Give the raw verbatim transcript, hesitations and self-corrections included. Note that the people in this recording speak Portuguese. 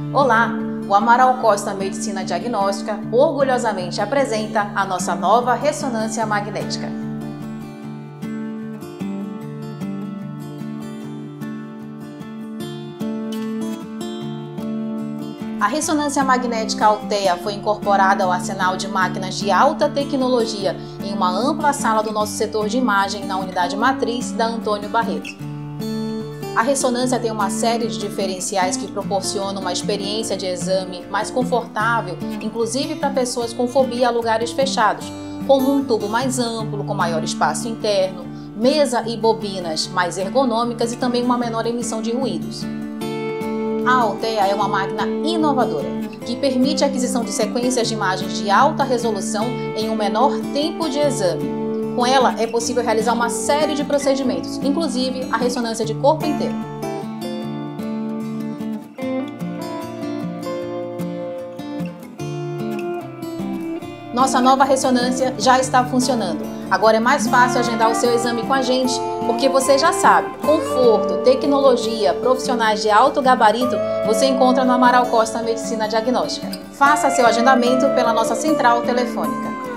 Olá! O Amaral Costa Medicina Diagnóstica orgulhosamente apresenta a nossa nova ressonância magnética. A ressonância magnética Althea foi incorporada ao arsenal de máquinas de alta tecnologia em uma ampla sala do nosso setor de imagem na unidade matriz da Antônio Barreto. A ressonância tem uma série de diferenciais que proporcionam uma experiência de exame mais confortável, inclusive para pessoas com fobia a lugares fechados, como um tubo mais amplo, com maior espaço interno, mesa e bobinas mais ergonômicas e também uma menor emissão de ruídos. A Althea é uma máquina inovadora, que permite a aquisição de sequências de imagens de alta resolução em um menor tempo de exame. Com ela, é possível realizar uma série de procedimentos, inclusive a ressonância de corpo inteiro. Nossa nova ressonância já está funcionando. Agora é mais fácil agendar o seu exame com a gente, porque você já sabe, conforto, tecnologia, profissionais de alto gabarito, você encontra no Amaral Costa Medicina Diagnóstica. Faça seu agendamento pela nossa central telefônica.